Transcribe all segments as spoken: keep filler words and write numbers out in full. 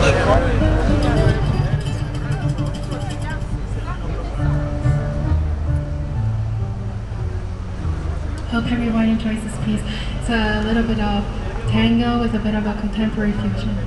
Hope everyone enjoys this piece. It's a little bit of tango with a bit of a contemporary fusion.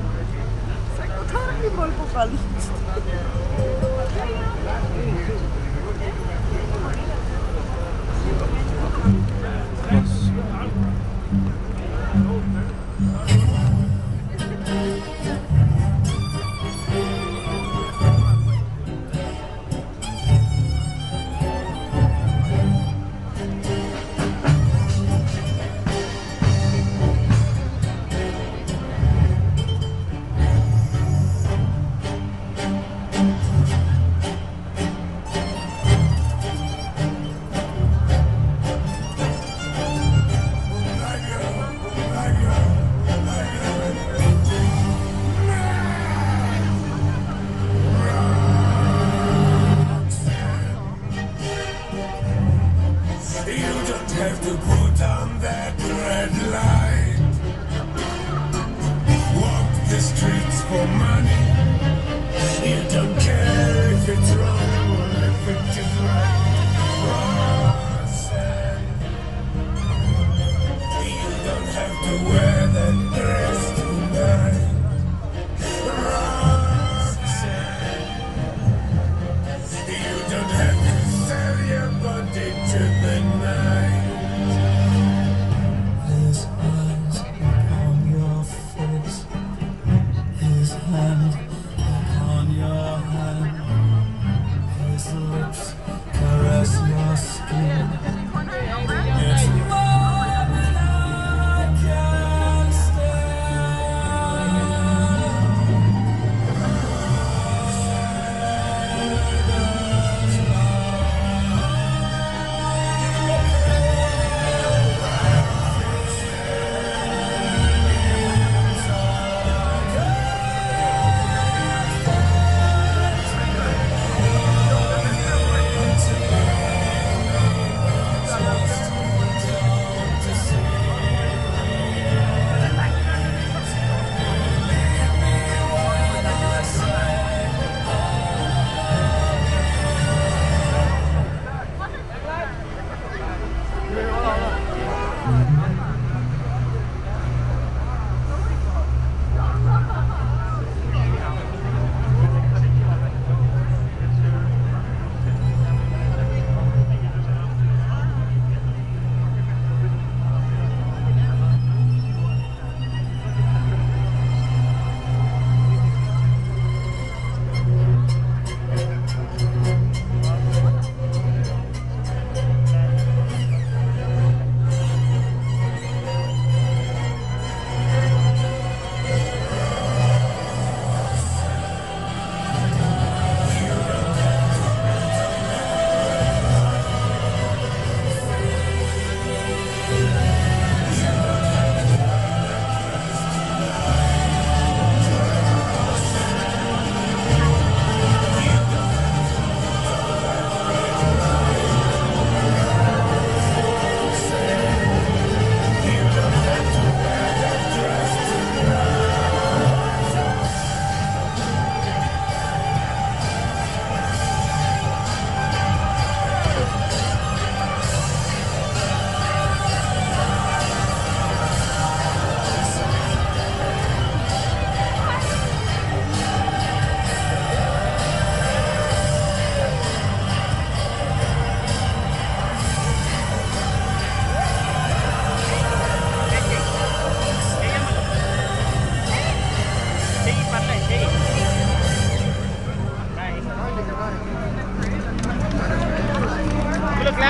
Have to put on that red light. Walk the streets for money. You don't care if it's wrong or if it is right. Roxanne, you don't have to wear that dress tonight. Roxanne, you don't have to sell your body to the night. His hand